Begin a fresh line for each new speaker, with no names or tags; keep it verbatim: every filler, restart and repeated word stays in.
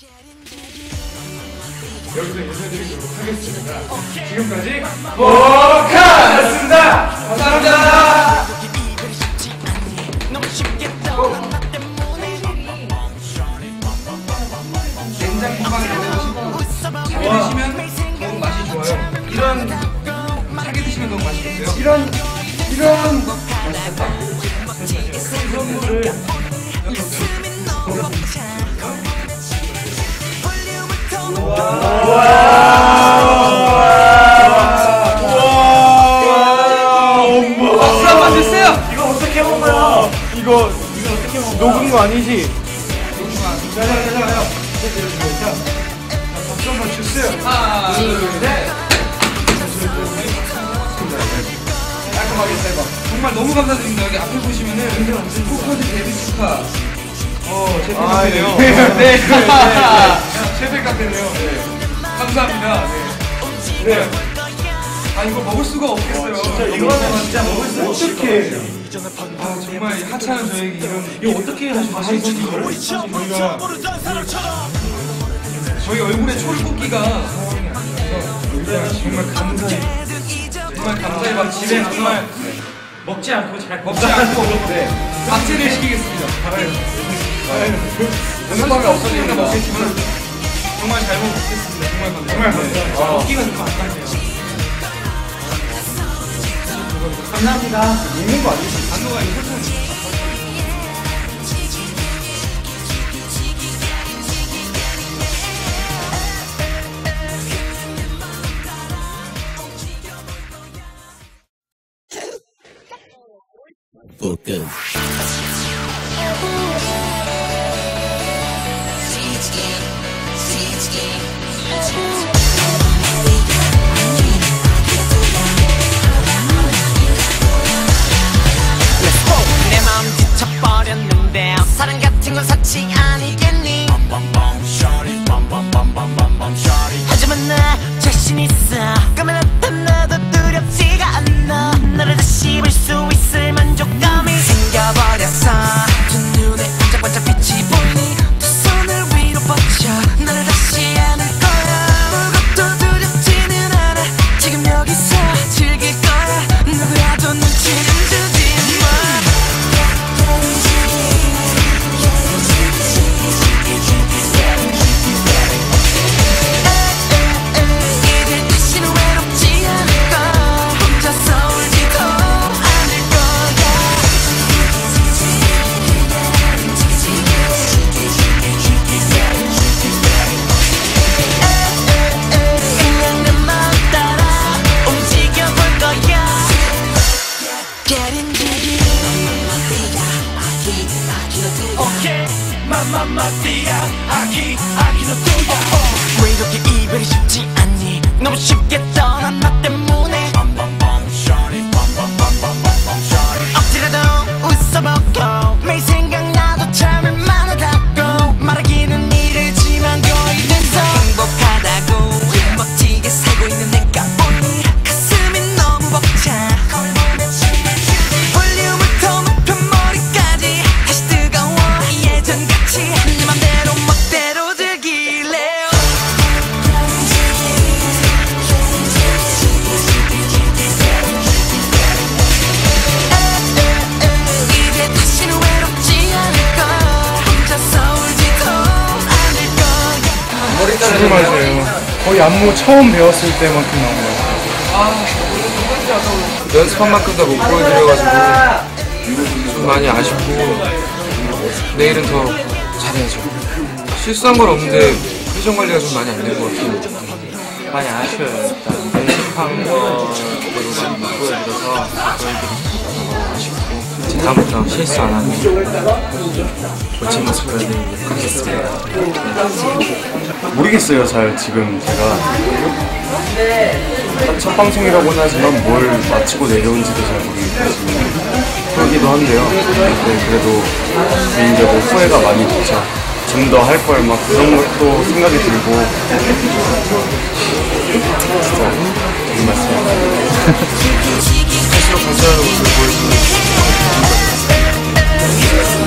여기서 인사드리도록 하겠습니다. 지금까지 모카였습니다. 감사합니다. 된장 국방에 넣으시고 차게 드시면 너무 맛이 좋아요. 이런 차게 드시면 너무 맛있겠어요. 이런 이런 맛있겠다. 큰 선물을 박수 한번 주세요.
이거 어떻게 먹어요? 이거 이거 어떻게 먹어? 녹은 거 아니지?
녹은 거 아니지? 자자자자요. 자, 박수 한번 주세요. 하나, 둘, 셋. 깔끔하게 대박. 정말 너무 감사드립니다. 여기 앞에 보시면은 포커즈 데뷔 축하. 어, 제 카페네요. 네, 네, 셰프 카페네요. 네. 감사합니다. 네. 네. 아, 이거 먹을 수가 없겠어요.
진짜 이거는 진짜 먹을 수
어떻게? 아, 정말 하찮은 저에게 이런
이거 어떻게 하시는지 이걸
저희가 저희 얼굴에 초를 꽂기가 상황이 아니라서 정말 감사해. 정말 감사해. 막 집에 정말
먹지 않고 잘
먹지 않고 네. 박제를 시키겠습니다. 연습방이 없어지니까 먹겠지만 정말 잘 먹겠습니다. 정말 감사합니다. 정말 감사합니다. 아, 먹기가 좀 아깝네요.
감사합니다. 먹는 거 아니지?
단호가 이거 설탕이.
Good.
내 마음 지쳐버렸는데 사랑 같은 건 사치 아니겠니? 하지만 나 자신 있어 까만했던 나도 두렵지가 않아 너를 다시 볼 수 있을 만족감이 생겨버렸어 두 눈에 반짝반짝 빛이 보이니 두 손을 위로 뻗쳐 너를 다시 안을 거야 무것도 두렵지는 않아 지금 여기서 즐길 거야 누구라도 눈치는 주지 마 이제 다시는 외롭지 않을 거야 혼자서 울지도 않을 거야 그냥 내 마음 따라 움직여볼 거야 Getting jiggy Okay, 마마마 띠야 아기 아기도 뚜야 왜 이렇게 이별이 쉽지 않니 너무 쉽게 떠난 나 때문에 억지라도 웃어보고 매일 생각나도 참을 만하다고 말하기는 이르지만 거의 돼서 행복하다고 멋지게 살고 있는 내가 보니 가슴이 너무 벅차 볼륨을 더 높여 머리까지 다시 뜨거워 예전같이 내 맘대로 멋대로 즐길래요 이제 다시는 외롭지 않을 거야 혼자서 울지도 않을 거야
머리
진짜 맞아요. 거의 안무 처음 배웠을 때만큼 나온 것 같아요.
연습한 만큼 다 못 보여드려가지고 좀 많이 아쉽고 내일은 더 잘해야죠. 실수한 건 없는데 표정 관리가 좀 많이 안 된 것 같아요.
많이 아쉬워요. 일단 연습한 거대로 많이 못 보여드려서 저희들이 아쉽고
다음부터 실수 안 하고 멋진 모습 보여드리도록 하겠습니다.
모르겠어요. 잘 지금 제가 첫 방송이라고는 하지만 뭘 마치고 내려온지도 잘 모르겠고 지금 그러기도 한데요. 네, 그래도 개인적으로 후회가 많이 되죠. 좀 더 할 걸 막 그런 것도 생각이 들고 진짜 정말
스스로 감사하는 모습을 보여주는